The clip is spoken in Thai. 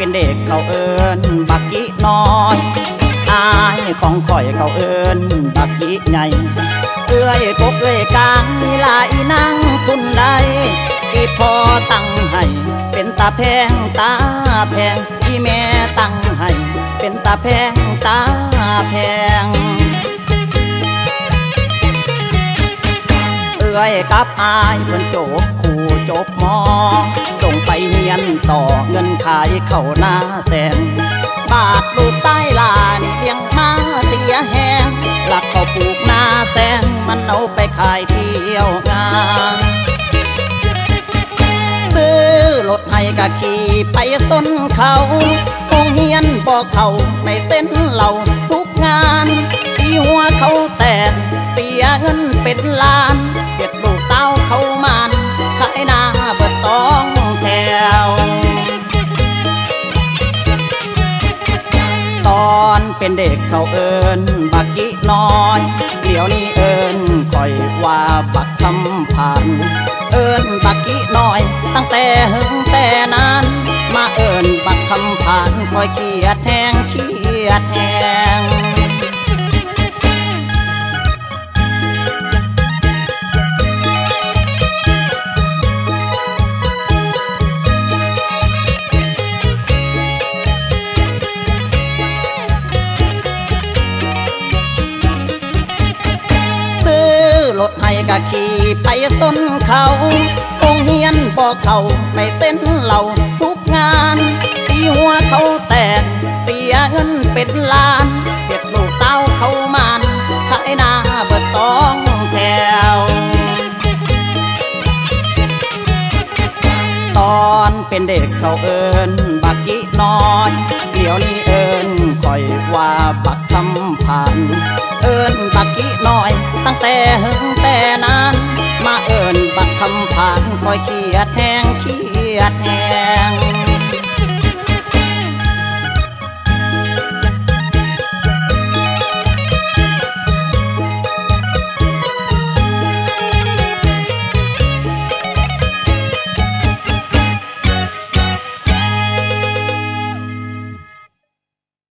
เป็นเด็กเขาเอิ้นบักกี้น้อยอายของข่อยเขาเอิ้นบักกี้ใหญ่เอื้อยกกเอื้อยกลางมีหลายนั่งคุณใดที่พอตั้งให้เป็นตาแพงตาแพงที่แม่ตั้งให้เป็นตาแพงตาแพงเอื้อยกับอายเพิ่นจบคู่จบมอส่งไปเฮียนต่อเงินขายเข้าหน้าแสนบาทลูกไส้ลานี่เลี้ยงมาเสียแหงหลักเขาปลูกหน้าแสนมันเอาไปขายเที่ยวงานซื้อรถให้กะขี่ไปส้นเขาโรงเฮียนบอกเขาในเส้นเราทุกงานที่หัวเขาแตกเสียเงินเป็นล้านเก็บลูกสาวเขามานขายหน้าเบิดสองแถวตอนเป็นเด็กเขาเอิ้นบักกี้น้อยเดี๋ยวนี้เอิ้นคอยว่าบักคำผ่านเอิ้นบักกี้น้อยตั้งแต่หึงแต่นานมาเอิ้นบักคำผ่านคอยเขียดแทงเขียดแทงรถให้กะขี่ไปส้นเขาโรงเฮียนบอกเขาในเส้นเราทุกงานที่หัวเขาแตกเสียเงินเป็นล้านเก็บลูกสาวเขามานขายหน้าเบิดสองแถวตอนเป็นเด็กเขาเอิ้นบักกี้น้อยเดี๋ยวนี้เอิ้นคอยว่าบักคำผ่านเอิ้นบักกี้น้อยตั้งแต่หึงแต่นานมาเอิ้นบักคำผ่านคอยเขียดแทงเขียดแทง